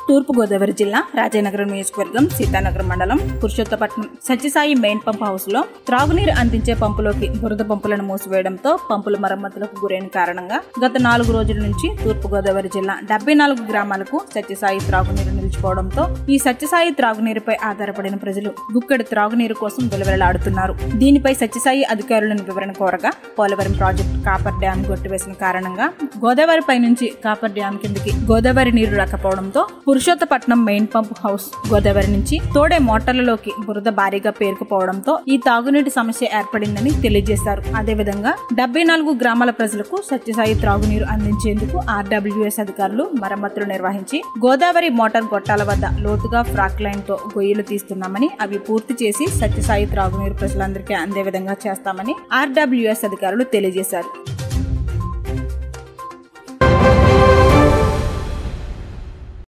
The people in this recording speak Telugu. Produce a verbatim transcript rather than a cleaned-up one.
తూర్పు గోదావరి జిల్లా రాజానగరం నియోజకవర్గం సీతానగరం మండలం Purushottapatnam Satyasai main pump house లో త్రాగునీరు అందించే పంపులోకి బురద పంపులను మూసివేయడంతో పంపుల మరమ్మతులకు గురైన కారణంగా గత నాలుగు రోజుల నుంచి తూర్పు గోదావరి జిల్లా డెబ్బై నాలుగు గ్రామాలకు సత్యసాయి త్రాగునీరు నిలిచిపోవడంతో ఈ సత్యసాయి త్రాగునీరుపై ఆధారపడిన ప్రజలు గుక్కడి త్రాగునీరు కోసం విలవిలలాడుతున్నారు. దీనిపై సత్యసాయి అధికారులను వివరణ కోరగా పోలవరం ప్రాజెక్టు కాపర్ డ్యాం కొట్టివేసిన కారణంగా గోదావరి పై నుంచి కాపర్ డ్యాం కిందకి గోదావరి నీరు రాకపోవడంతో Purushottapatnam main pump house Godavari నుంచి తోడే మోటార్లలోకి బురద భారీగా పేరుకుపోవడంతో ఈ తాగునీటి సమస్య ఏర్పడిందని తెలియజేశారు. అదేవిధంగా డెబ్బై నాలుగు గ్రామాల ప్రజలకు సత్యసాయి త్రాగునీరు అందించేందుకు ఆర్డబ్ల్యూఎస్ అధికారులు మరమ్మతులు నిర్వహించి గోదావరి మోటార్ గొట్టాల వద్ద లోతుగా ఫ్రాక్ లైన్ తో గొయ్యలు తీస్తున్నామని అవి పూర్తి చేసి సత్యసాయి త్రాగునీరు ప్రజలందరికీ అందే విధంగా చేస్తామని ఆర్డబ్ల్యూఎస్ అధికారులు తెలియజేశారు.